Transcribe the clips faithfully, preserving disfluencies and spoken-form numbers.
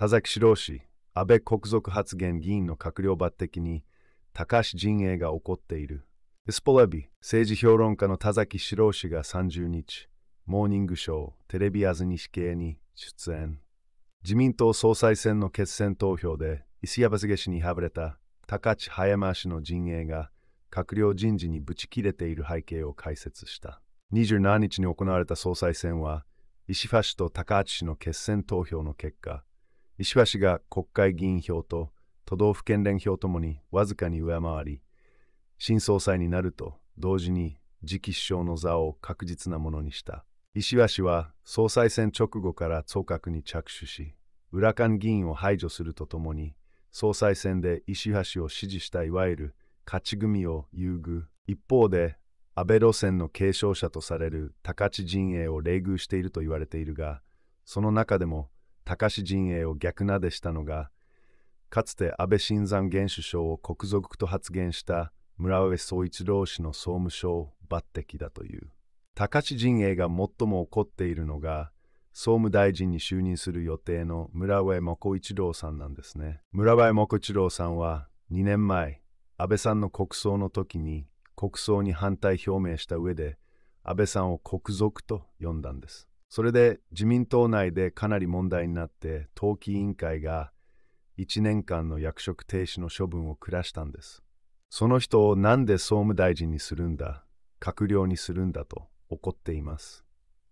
田崎史郎氏、安倍国賊発言議員の閣僚抜擢に高橋陣営が怒っている。スポレビ、政治評論家の田崎史郎氏がさんじゅうにち、モーニングショー、テレビ安西系に出演。自民党総裁選の決選投票で石破氏に敗れた高市早回しの陣営が閣僚人事にぶち切れている背景を解説した。にじゅうしちにちに行われた総裁選は、石破氏と高市氏の決選投票の結果、石破氏が国会議員票と都道府県連票ともにわずかに上回り、新総裁になると同時に次期首相の座を確実なものにした。石破氏は総裁選直後から組閣に着手し、裏間議員を排除するとともに、総裁選で石破氏を支持したいわゆる勝ち組を優遇。一方で、安倍路線の継承者とされる高市陣営を冷遇していると言われているが、その中でも高市陣営を逆なでしたのが、かつて安倍晋三現首相を国賊と発言した村上総一郎氏の総務省抜擢だという。高市陣営が最も怒っているのが、総務大臣に就任する予定の村上元一郎さんなんですね。村上元一郎さんはにねんまえ、安倍さんの国葬の時に国葬に反対表明した上で、安倍さんを国賊と呼んだんです。それで自民党内でかなり問題になって、党紀委員会がいちねんかんの役職停止の処分を下したんです。その人をなんで総務大臣にするんだ、閣僚にするんだと怒っています。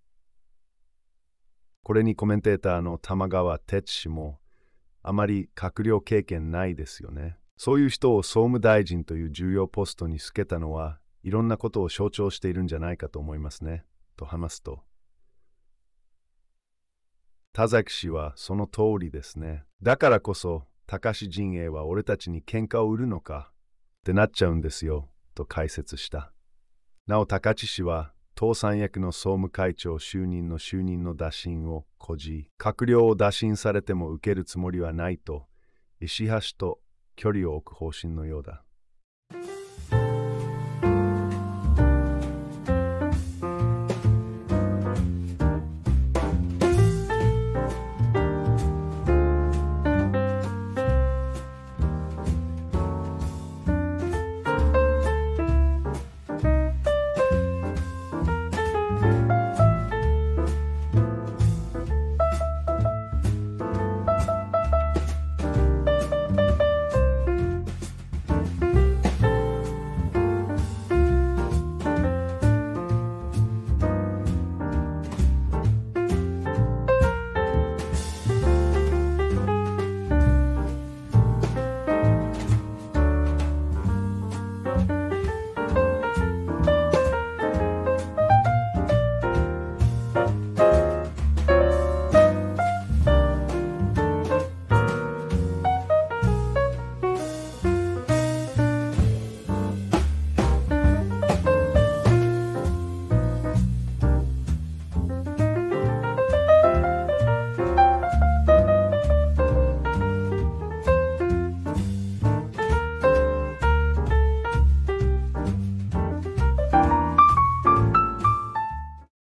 これにコメンテーターの玉川哲氏も、あまり閣僚経験ないですよね。そういう人を総務大臣という重要ポストにつけたのは、いろんなことを象徴しているんじゃないかと思いますね。と話すと、田崎氏はその通りですね。だからこそ、高市陣営は俺たちに喧嘩を売るのかってなっちゃうんですよ、と解説した。なお高市氏は、党三役の総務会長就任の就任の打診をこじ、閣僚を打診されても受けるつもりはないと、石破氏と距離を置く方針のようだ。